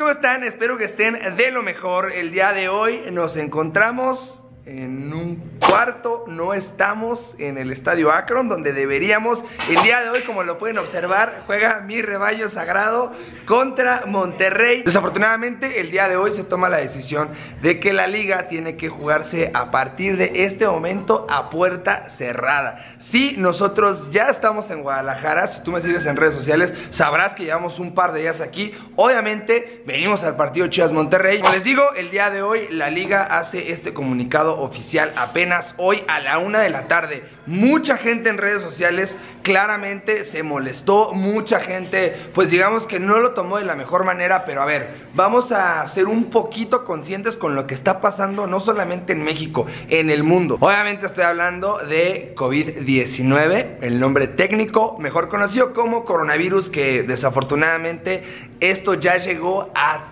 ¿cómo están? Espero que estén de lo mejor. El día de hoy nos encontramos en un cuarto, no estamos en el estadio Akron, donde deberíamos. El día de hoy, como lo pueden observar, juega mi rebaño sagrado contra Monterrey. Desafortunadamente, el día de hoy se toma la decisión de que la liga tiene que jugarse a partir de este momento a puerta cerrada. Sí, nosotros ya estamos en Guadalajara. Si tú me sigues en redes sociales, sabrás que llevamos un par de días aquí. Obviamente, venimos al partido Chivas Monterrey. Como les digo, el día de hoy la liga hace este comunicado oficial apenas hoy a la 1 de la tarde. Mucha gente en redes sociales claramente se molestó, mucha gente pues digamos que no lo tomó de la mejor manera, pero a ver, vamos a ser un poquito conscientes con lo que está pasando no solamente en México, en el mundo. Obviamente estoy hablando de COVID-19, el nombre técnico mejor conocido como coronavirus, que desafortunadamente esto ya llegó a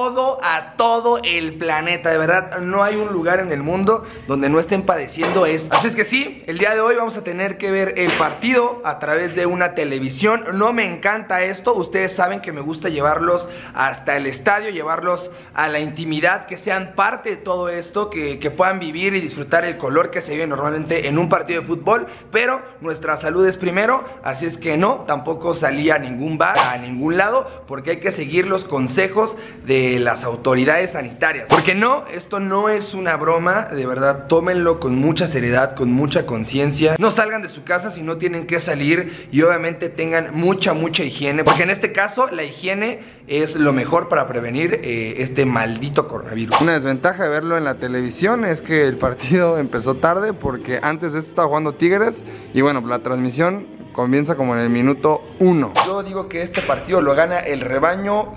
todo el planeta. De verdad, no hay un lugar en el mundo donde no estén padeciendo esto. Así es que sí, el día de hoy vamos a tener que ver el partido a través de una televisión. No me encanta esto. Ustedes saben que me gusta llevarlos hasta el estadio, llevarlos a la intimidad, que sean parte de todo esto, que puedan vivir y disfrutar el color que se vive normalmente en un partido de fútbol. Pero nuestra salud es primero, así es que no, tampoco salí a ningún bar, a ningún lado, porque hay que seguir los consejos de las autoridades sanitarias. Porque no, esto no es una broma, de verdad, tómenlo con mucha seriedad, con mucha conciencia. No salgan de su casa si no tienen que salir, y obviamente tengan mucha higiene, porque en este caso la higiene es lo mejor para prevenir este maldito coronavirus. Una desventaja de verlo en la televisión es que el partido empezó tarde, porque antes de esto estaba jugando Tigres, y bueno, la transmisión comienza como en el minuto 1. Yo digo que este partido lo gana el rebaño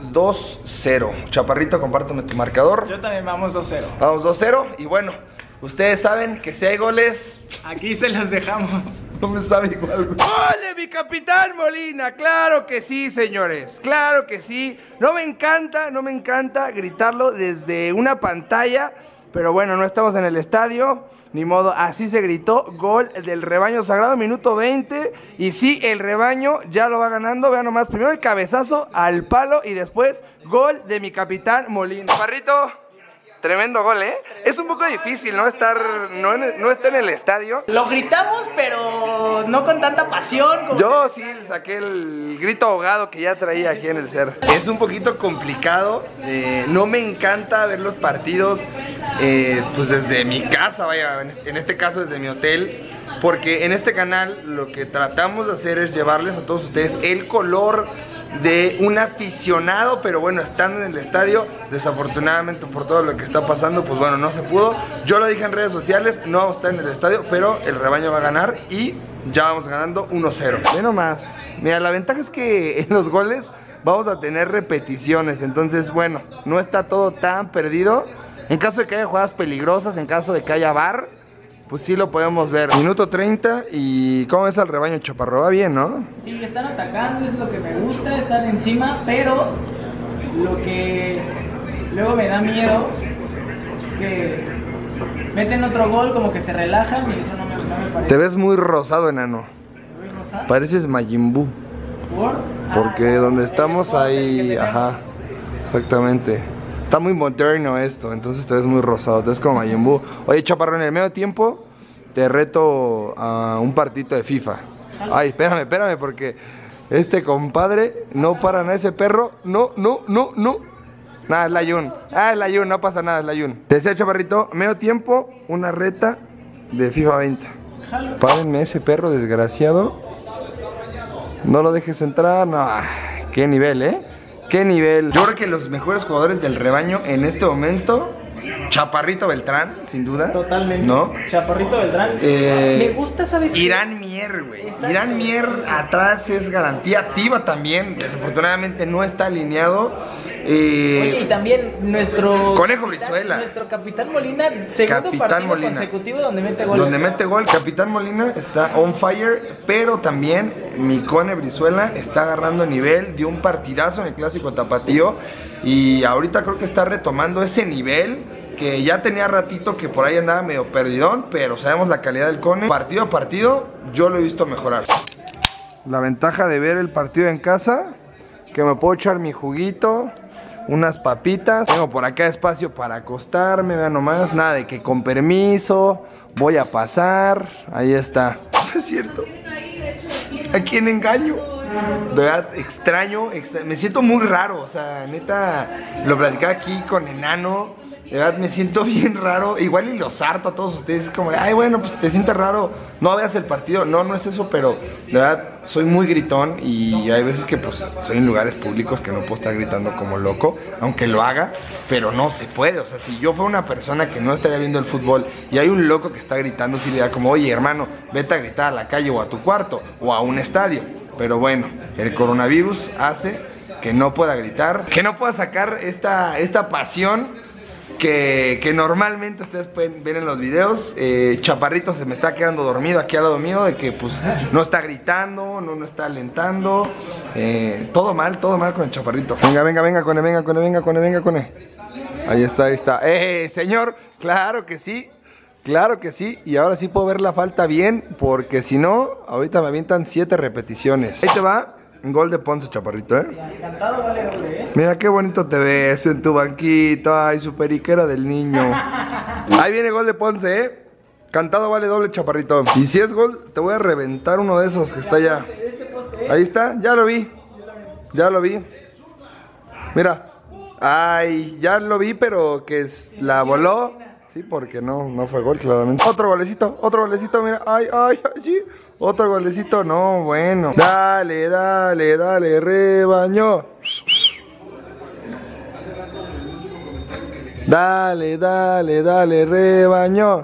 2-0. Chaparrito, compárteme tu marcador. Yo también vamos 2-0. Vamos 2-0 y bueno, ustedes saben que si hay goles, aquí se los dejamos. No me sabe igual. ¡Ole, mi capitán Molina! Claro que sí, señores. Claro que sí. No me encanta gritarlo desde una pantalla, pero bueno, no estamos en el estadio. Ni modo, así se gritó. Gol del rebaño sagrado, minuto 20. Y sí, el rebaño ya lo va ganando. Vean nomás, primero el cabezazo al palo y después gol de mi capitán Molina. Parrito, tremendo gol, ¿eh? Es un poco difícil, ¿no? No estar en el estadio. Lo gritamos, pero no con tanta pasión como... Yo sí saqué el grito ahogado que ya traía aquí en el ser. Es un poquito complicado. No me encanta ver los partidos pues desde mi casa, vaya, en este caso desde mi hotel, porque en este canal lo que tratamos de hacer es llevarles a todos ustedes el color de un aficionado, pero bueno, estando en el estadio, desafortunadamente por todo lo que está pasando, pues bueno, no se pudo. Yo lo dije en redes sociales, no vamos a estar en el estadio, pero el rebaño va a ganar y ya vamos ganando 1-0. Ve nomás, mira, la ventaja es que en los goles vamos a tener repeticiones, entonces bueno, no está todo tan perdido. En caso de que haya jugadas peligrosas, en caso de que haya VAR, pues sí lo podemos ver. Minuto 30 y ¿cómo ves al rebaño, Chaparro? Va bien, ¿no? Sí, están atacando, es lo que me gusta, están encima, pero lo que luego me da miedo es que meten otro gol, como que se relajan y eso no me parece. Te ves muy rosado, enano. ¿Me ves rosado? Pareces Majin Buu. ¿Por? Porque donde estamos ahí, ajá, exactamente. Está muy moderno esto, entonces te ves muy rosado, te ves como Majin Buu. Oye, Chaparro, en el medio tiempo te reto a un partito de FIFA. Ay, espérame, porque este compadre no para nada, ese perro, no. Nada, es la Yun. Es la Yun, no pasa nada, es la Yun. Te decía, Chaparrito, medio tiempo, una reta de FIFA 20. Párenme ese perro desgraciado. No lo dejes entrar, no. Qué nivel, ¿eh? ¿Qué nivel? Yo creo que los mejores jugadores del rebaño en este momento, Chaparrito Beltrán, sin duda. Totalmente. ¿No? Chaparrito Beltrán. Me gusta, ¿sabes qué? Irán Mier, güey. Irán Mier atrás es garantía. Tiva también, desafortunadamente no está alineado. Oye, y también nuestro Conejo Brizuela. Nuestro capitán Molina, segundo partido consecutivo donde mete gol. Donde mete gol. Capitán Molina está on fire, pero también mi Cone Brizuela está agarrando nivel. Dio un partidazo en el clásico tapatío y ahorita creo que está retomando ese nivel que ya tenía ratito que por ahí andaba medio perdidón, pero sabemos la calidad del Cone. Partido a partido yo lo he visto mejorar. La ventaja de ver el partido en casa, que me puedo echar mi juguito, unas papitas. Tengo por acá espacio para acostarme, vean nomás. Nada de que con permiso, voy a pasar. Ahí está. Es cierto. ¿A quién engaño? De verdad, extraño, me siento muy raro. O sea, neta, lo platicaba aquí con Enano. De verdad me siento bien raro. Igual y los harto a todos ustedes. Es como de, ay, bueno, pues te sientes raro, no veas el partido. No, no es eso, pero de verdad soy muy gritón. Y hay veces que pues soy en lugares públicos que no puedo estar gritando como loco, aunque lo haga, pero no se puede. O sea, si yo fuera una persona que no estaría viendo el fútbol y hay un loco que está gritando, sí le da como, oye, hermano, vete a gritar a la calle o a tu cuarto o a un estadio. Pero bueno, el coronavirus hace que no pueda gritar, que no pueda sacar esta pasión que normalmente ustedes pueden ver en los videos. Chaparrito se me está quedando dormido aquí al lado mío, de que pues no está gritando, no está alentando. Todo mal con el Chaparrito. Venga, Cone. Ahí está. Señor, claro que sí. Claro que sí, y ahora sí puedo ver la falta bien, porque si no, ahorita me avientan 7 repeticiones. Ahí te va, gol de Ponce, Chaparrito, Cantado vale doble, Mira qué bonito te ves en tu banquito, ay, su periquera del niño. Ahí viene gol de Ponce, Cantado vale doble, Chaparrito. Y si es gol, te voy a reventar uno de esos que está allá. Ahí está, ya lo vi. Mira, ay, ya lo vi, pero que la voló. Sí, porque no fue gol, claramente. Otro golecito, mira. Ay, sí. Otro golecito, no, bueno. Dale, rebaño. Dale, rebaño.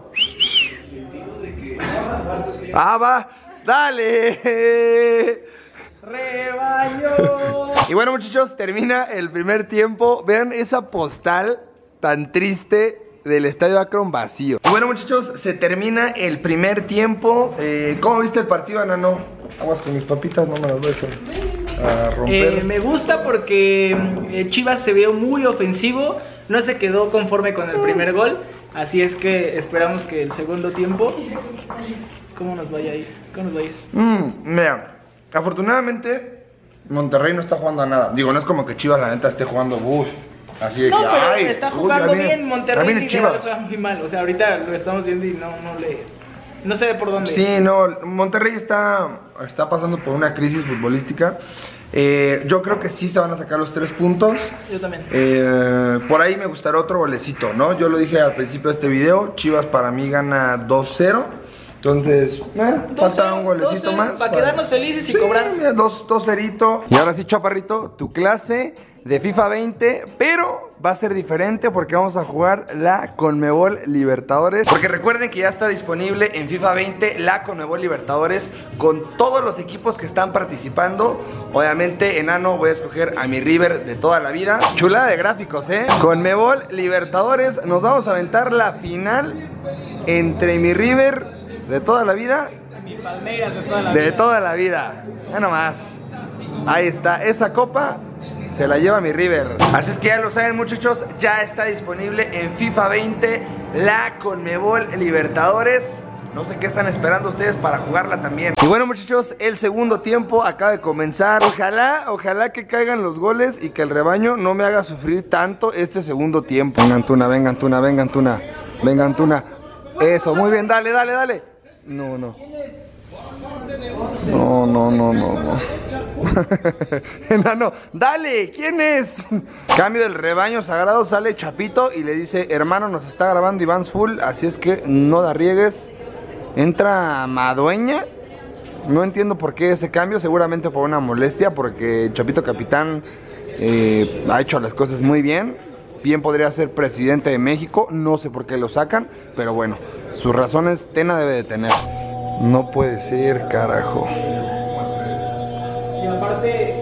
Ah, va, dale. Rebaño. Y bueno, muchachos, termina el primer tiempo. Vean esa postal tan triste del Estadio Akron vacío. Y bueno, muchachos, se termina el primer tiempo. ¿Cómo viste el partido, Anano? Aguas con mis papitas, no me las voy a romper. Me gusta porque Chivas se vio muy ofensivo, no se quedó conforme con el primer gol, así es que esperamos que el segundo tiempo, ¿cómo nos vaya a ir? Mira, afortunadamente Monterrey no está jugando a nada. Digo, no es como que Chivas la neta esté jugando así de no, que, pero ay, está jugando bien. Monterrey viene Chivas. juega muy mal. O sea, ahorita lo estamos viendo y no se ve por dónde. Sí, no, Monterrey está pasando por una crisis futbolística. Yo creo que sí se van a sacar los 3 puntos. Yo también. Por ahí me gustará otro golecito, ¿no? Yo lo dije al principio de este video, Chivas para mí gana 2-0. Entonces, falta un golecito más. Para quedarnos felices y cobrar. 2-0. Y ahora sí, Chaparrito, tu clase de FIFA 20, pero va a ser diferente porque vamos a jugar la Conmebol Libertadores. Porque recuerden que ya está disponible en FIFA 20 la Conmebol Libertadores con todos los equipos que están participando. Obviamente, Enano, voy a escoger a mi River de toda la vida. Chulada de gráficos, Conmebol Libertadores, nos vamos a aventar la final entre mi River de toda la vida. Mi Palmeiras de toda la vida. De toda la vida. Ya nomás. Ahí está, esa copa se la lleva mi River. Así es que ya lo saben, muchachos, ya está disponible en FIFA 20 la Conmebol Libertadores. No sé qué están esperando ustedes para jugarla también. Y bueno, muchachos, el segundo tiempo acaba de comenzar. Ojalá que caigan los goles y que el rebaño no me haga sufrir tanto este segundo tiempo. Venga, Antuna. Eso, muy bien, dale. No. Enano, dale, ¿quién es? Cambio del rebaño sagrado, sale Chapito y le dice, hermano, nos está grabando Iván Full, así es que no la riegues. Entra Madueña. No entiendo por qué ese cambio, seguramente por una molestia, porque Chapito Capitán ha hecho las cosas muy bien. Bien podría ser presidente de México, no sé por qué lo sacan, pero bueno, sus razones Tena debe de tener. No puede ser, carajo. Y aparte...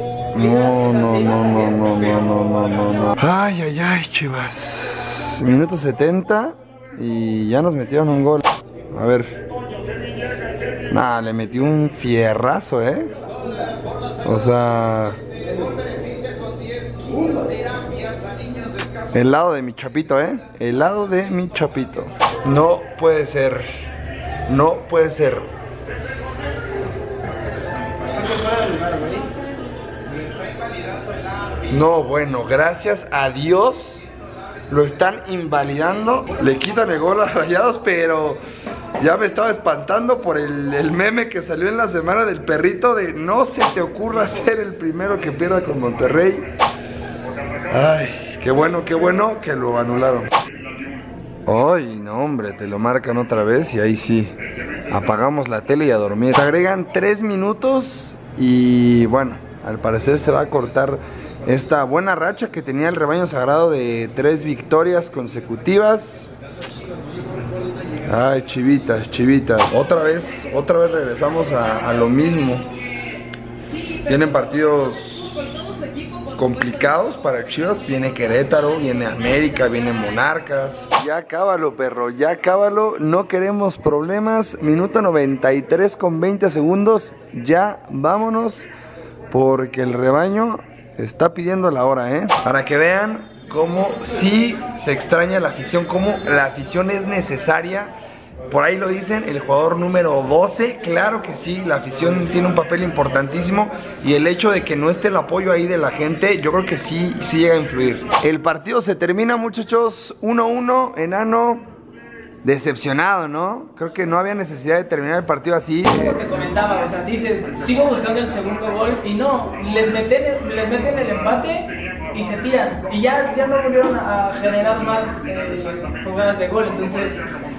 No. Ay, Chivas. Minuto 70 y ya nos metieron un gol. A ver. Nah, le metió un fierrazo, O sea... El lado de mi Chapito, El lado de mi Chapito. No puede ser. No, bueno, gracias a Dios lo están invalidando. Le quitan el gol a Rayados, pero ya me estaba espantando por el meme que salió en la semana del perrito de no se te ocurra ser el primero que pierda con Monterrey. Ay, qué bueno que lo anularon. Ay, no, hombre, te lo marcan otra vez y ahí sí, apagamos la tele y a dormir. Te agregan 3 minutos y bueno, al parecer se va a cortar esta buena racha que tenía el rebaño sagrado de 3 victorias consecutivas. Ay, chivitas, chivitas. Otra vez regresamos a lo mismo. Vienen partidos complicados para Chivas. Viene Querétaro, viene América, viene Monarcas. Ya cábalo, perro, ya cábalo. No queremos problemas. Minuto 93 con 20 segundos. Ya vámonos, porque el rebaño está pidiendo la hora, Para que vean cómo sí se extraña la afición, cómo la afición es necesaria. Por ahí lo dicen, el jugador número 12, claro que sí, la afición tiene un papel importantísimo y el hecho de que no esté el apoyo ahí de la gente, yo creo que sí llega a influir. El partido se termina, muchachos, 1-1, Enano, decepcionado, ¿no? Creo que no había necesidad de terminar el partido así. Como te comentaba, o sea, dice, sigo buscando el segundo gol y no, les meten el empate y se tiran y ya no volvieron a generar más jugadas de gol, entonces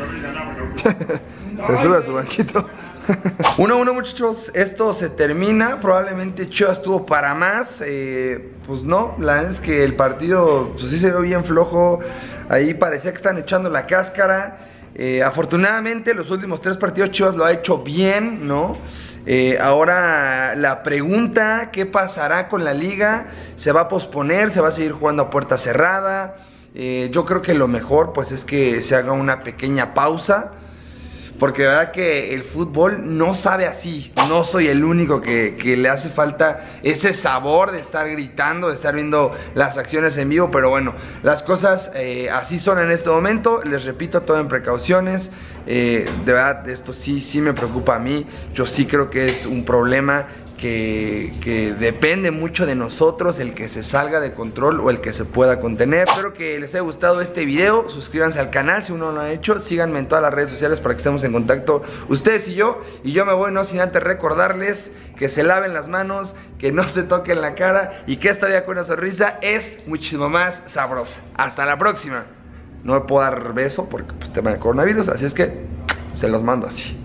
se sube a su banquito. 1-1, muchachos, esto se termina. Probablemente Chivas estuvo para más. Pues no, la verdad es que el partido pues sí se ve bien flojo. Ahí parecía que están echando la cáscara. Afortunadamente los últimos 3 partidos Chivas lo ha hecho bien, ¿no? Ahora la pregunta, ¿qué pasará con la liga? ¿Se va a posponer? ¿Se va a seguir jugando a puerta cerrada? Yo creo que lo mejor pues es que se haga una pequeña pausa, porque de verdad que el fútbol no sabe así. No soy el único que le hace falta ese sabor de estar gritando, de estar viendo las acciones en vivo. Pero bueno, las cosas así son en este momento. Les repito, todo en precauciones. De verdad, esto sí me preocupa a mí. Yo sí creo que es un problema que depende mucho de nosotros, el que se salga de control o el que se pueda contener. Espero que les haya gustado este video. Suscríbanse al canal si uno no lo ha hecho. Síganme en todas las redes sociales para que estemos en contacto ustedes y yo. Y yo me voy no sin antes recordarles que se laven las manos, que no se toquen la cara y que esta vida con una sonrisa es muchísimo más sabrosa. Hasta la próxima. No me puedo dar beso porque pues tema de coronavirus, así es que se los mando así.